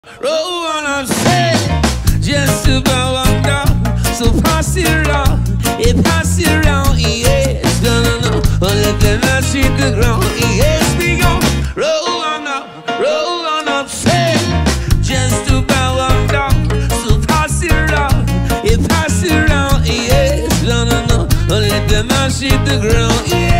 Roll on up, say, just about one down. So pass it around, pass it around, yes. No, let them not see the ground, yes, we go. Roll on up, say, just about one down. So pass it around, pass it around, yes. No, let them not see the ground, yes.